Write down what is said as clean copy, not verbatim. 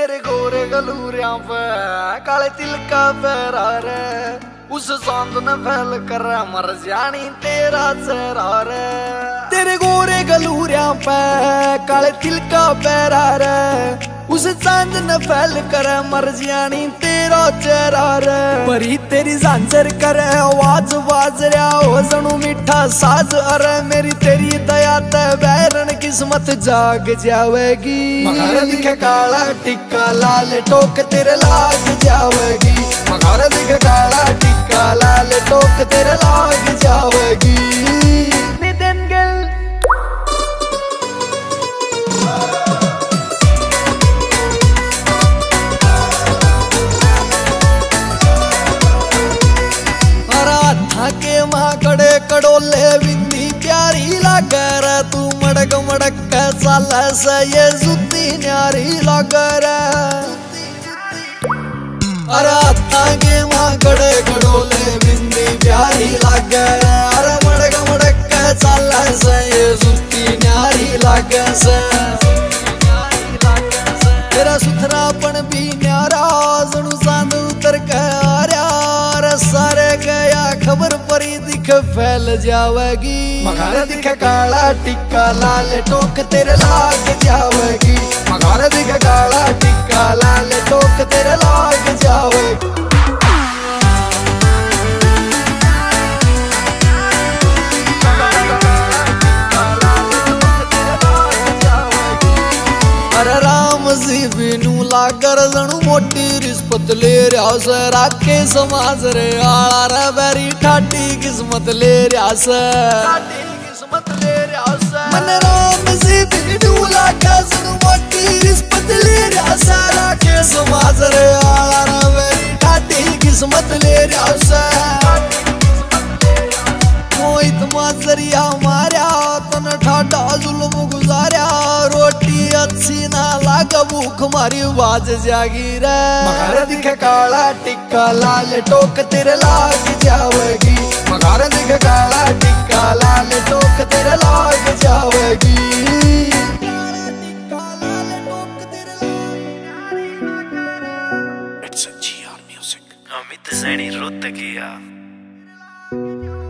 तेरे गोरे गलूरिया पे काले तिल का पैरा रे, उस सांद ने फैल कर मर जानी तेरा चेहरा रे। तेरे गोरे गलूरिया पे काले तिल का पैरा रे, उस चांद ने फैल कर मर जानी तेरा चेहरा रे। परी तेरी झांझर करे आवाज बाज रहा हो जणू मीठा साज, अरे मेरी तेरी दया ते बैरन किस्मत जाग जावेगी। मगर दिखे काला टिक्का लाल टोक तेरे लाग जावेगी, मगर दिखे काला टिक्का लाल टोक तेरे लाग जावेगी। के माँ कड़े कड़ोले बिंदी प्यारी लागे रे, तू मड़क मड़क के साल से ये जुती न्यारी लागे रे। अरे हाथा के माँ कड़े कड़ोले बिंदी प्यारी लागे रे, अरे मड़क मड़क के साल से ये जुती न्यारी लागे से। तेरा सुथरापन भी न्यारा जणू चांद उतर के आ रहा, सारे गया खबर परी दिख फैल जावेगी। मगर दिखे काला टिक्का लाल टोक तेरे लाग जावेगी, मगर दिखे काला टिक्का लाल टोक तेरे लाग जावेगी। अरे राम जी बिनू लागर जणू मोटी रिश्वत ले रहा से, राखे समाज रे आला रे बैरी ठाटी किस्मत ले रहा से, मन राम जी बिनू लागर जणू मोटी रिश्वत ले रहा से, राखे समाज रे आला रे बैरी ठाटी किस्मत ले रहा से। मोहित माजरिया मार्या तन ठाडा जुल्म गुजारिया, रोटी अच्छी ना लागा भूख मारी बाज जागी रे। मगर दिखे काला टिक्का लाल टोक तेरे लाग जावेगी, मगर दिखे काला टिक्का लाल टोक तेरे लाग जावेगी। It's a GR Music. Amit Saini Rohatkiya.